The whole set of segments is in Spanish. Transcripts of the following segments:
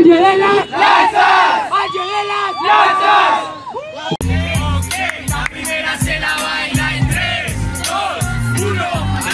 ¡Ayúdelas! ¡Lanzas! ¡Ayúdelas! ¡Lanzas! La primera se la baila en 3, 2, 1.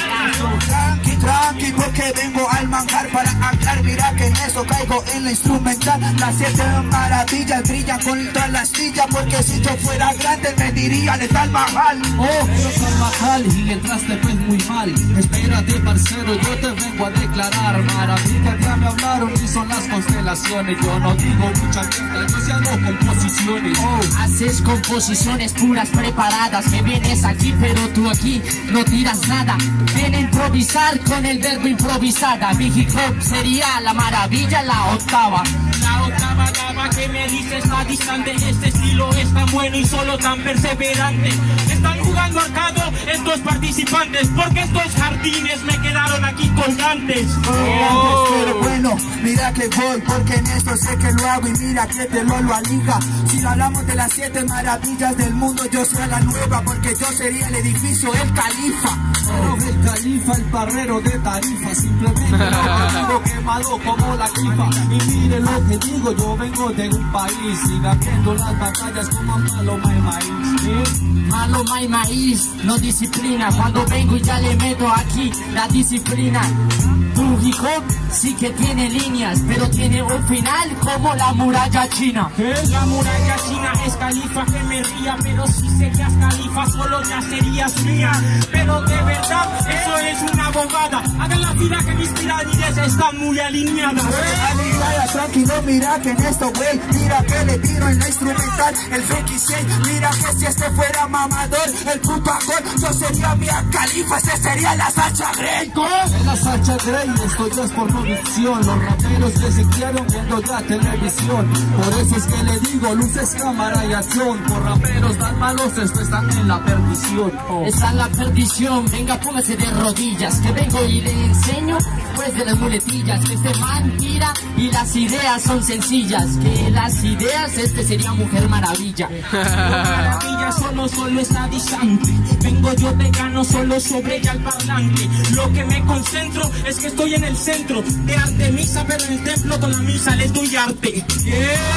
Tranqui, tranqui, porque vengo al manjar para anclar. Mira que en eso caigo en la instrumental. Las 7 maravillas brillan con todas las sillas, porque si yo fuera grande me dirían el Taj Mahal. Oh, pero Taj Mahal y entraste pues muy mal. Espérate, parcero, yo te vengo a declarar. Maravillas ya me hablaron y son las constelaciones. Yo no digo mucha tinta, yo sí hago composiciones. Haces composiciones puras preparadas. Me vienes aquí, pero tú aquí no tiras nada. Ven a improvisar con el verbo improvisada. Mi hip hop sería la maravilla, la octava. La octava dama que me dice está distante. Este estilo es tan bueno y solo tan perseverante. Están jugando arcado estos participantes, porque estos jardines me quedaron aquí colgantes. Pero bueno, mira que voy, porque en esto sé que lo hago y mira que te lo alija. Si hablamos de las 7 maravillas del mundo, yo soy la nueva, porque yo sería el edificio, el califa. El califa, el parrero de Tarifa. Simplemente lo digo quemado como la quifa. Y mire lo que digo, yo vengo de un país, siga viendo las batallas como Maloma y Maíz. Maloma y Maíz, no disciplina. Cuando vengo y ya le meto aquí la disciplina. Tu hip hop sí que tiene líneas, pero tiene un final como la muralla china. La muralla china es califa que me ría, pero si serías califa solo ya serías mía. Pero de verdad eso es una bobada. Hagan la vida que mis pirámides están muy alineadas. Tranquilo, mira que en esto, güey, mira que le tiro en la instrumental el Frankie 6. Mira que si este fuera mamador, el puto actor, yo sería mi califa, ese sería la Sacha Grey. La Sacha Grey, esto ya es por convicción. Los raperos que se criaron viendo ya televisión. Por eso es que le digo, luces, cámara y acción. Por raperos tan malos, esto está en la perdición. Está en la perdición, venga póngase de rodillas, que vengo y le enseño pues de las muletillas. Que este man tira y las ideas son sencillas. Que las ideas, este sería Mujer Maravilla. Maravilla solo está distante. Vengo yo te gano solo sobre ella al parlante. Lo que me concentro es que estoy en el centro de Artemisa, pero en el templo con la misa les doy arte. 3,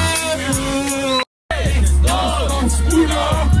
2, 1.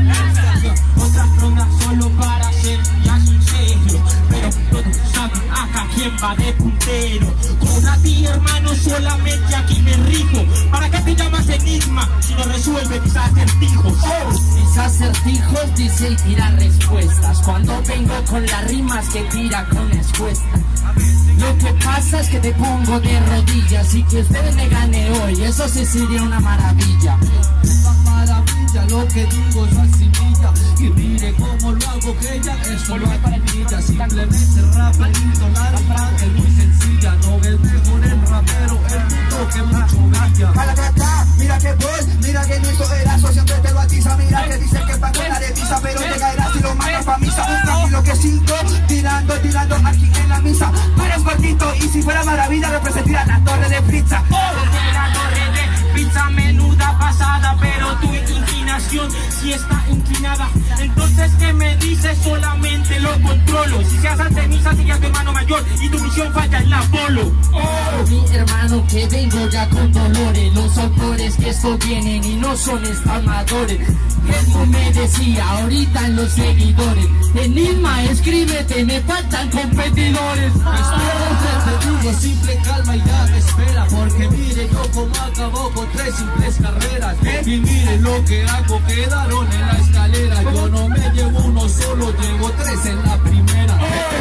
Otra ronda solo para ser ya sincero, pero todos saben acá quién va de puntero. Con a ti hermano solamente aquí me rijo. ¿Para qué te llamas enigma si no resuelve mis acertijos? Mis acertijos dice y tira respuestas. Cuando vengo con las rimas que tira con respuesta. Lo que pasa es que te pongo de rodillas y que usted me gane hoy, eso sí sería una maravilla. Una maravilla, lo que digo es asimilla. Y mire cómo lo hago, que ella esto lo admilla. Simplemente rapidito, la rima es muy sencilla. No es mejor el rapero, el mundo que mucho brilla. Calacata, mira que voy, mira que en eso Erazo siempre te lo atiza. Mira que dice que va con la revisa, pero te caerás y lo mandas pa' misa. Tranquilo que 5, tirando aquí en la misa. Eres gordito y si fuera maravilla representaría la torre de pizza. La torre de pizza menuda pasada, pero tu inclinación si está inclinada. Entonces ¿qué me dices? Solamente lo controlo. Si seas Artemisa serías tu hermano mayor y tu misión falla en la Apolo. Mi hermano que vengo ya con dolores. Los autores que esto vienen y no son estamadores. Eso me decía ahorita en los seguidores. Enigma, escríbete, me faltan competidores. Espera, te digo, simple calma y ya te espera. Porque mire yo como acabo con 3 simples carreras. Y mire lo que hago, quedaron en la escalera. Yo no me llevo uno solo, llevo 3 en la primera.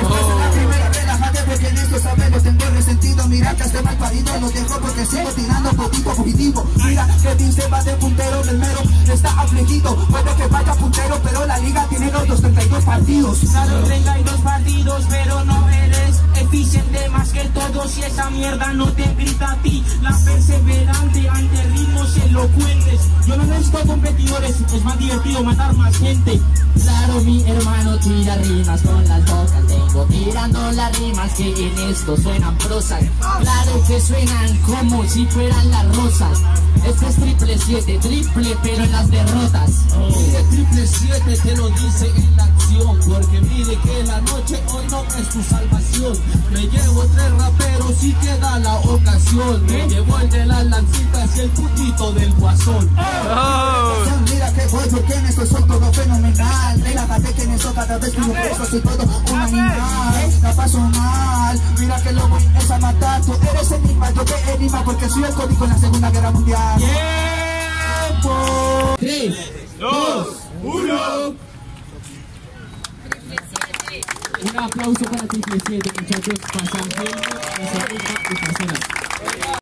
Relájate porque en esto sabes lo tengo resentido. Mira que este mal parido lo dejo porque sigo tirando poquito fugitivo. Mira que dice va de puntero del mero, está afligido. Puede que vaya puntero, pero la liga tiene los 32 partidos. Claro, 32 partidos, pero no eres eficiente más que todos. Y esa mierda no te grita a ti. La perseverante ante ritmos elocuentes. Yo no necesito competidores, es más divertido matar más gente. Claro, mi hermano tira rimas con las bocas. Vengo tirando las rimas que en esto suenan prosas. Claro que suenan como si fueran las rosas. Este es 777, triple pero en las derrotas. Mire, 777 te lo dice en la acción. Porque mire que la noche hoy no es tu salvación. Me llevo 3 raperos y queda la ocasión. Me llevo el de las lancitas el putito del guasón. Mira que voy, porque en esto soy todo fenomenal. Relájate que en eso cada vez que yo preso soy todo un animal. La paso mal, mira que lo voy es a matar. Tú eres enigma, yo te enigma porque soy el código en la Segunda Guerra Mundial. ¡Tiempo! 3, 2, 1. Un aplauso para Triple 7, muchachos. Pasan bien, y personas.